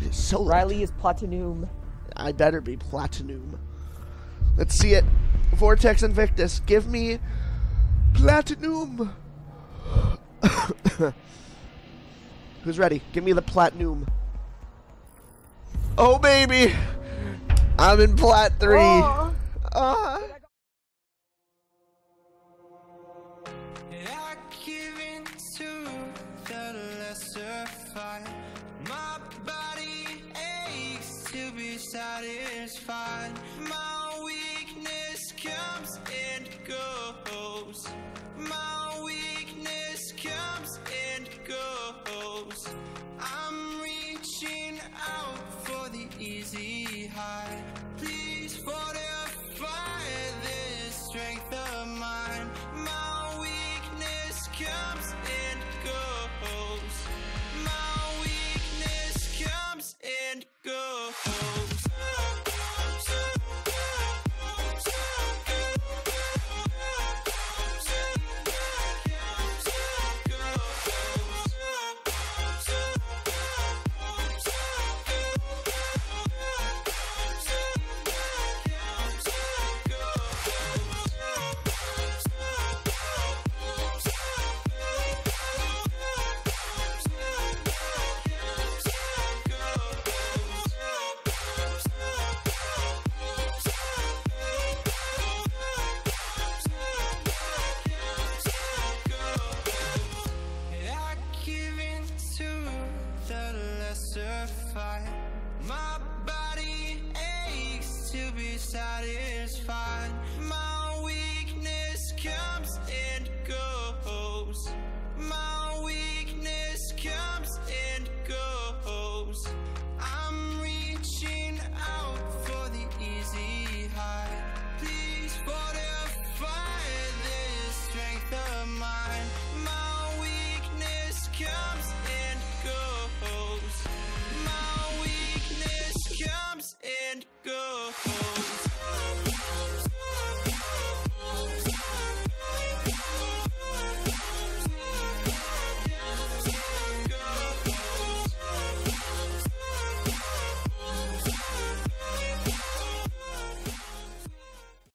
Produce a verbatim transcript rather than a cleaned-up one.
is so lit. Riley is Platinoom. I better be Platinoom. Let's see it. Vortex Invictus. Give me Platinoom. Who's ready? Give me the Platinoom. Oh, baby. I'm in Plat three. Oh. Uh. My body aches to be satisfied. My weakness comes and goes. My weakness comes and goes. I'm reaching out for the easy high. Please fortify this strength of mine. My weakness comes and goes. My weakness comes and goes. My body aches to be satisfied.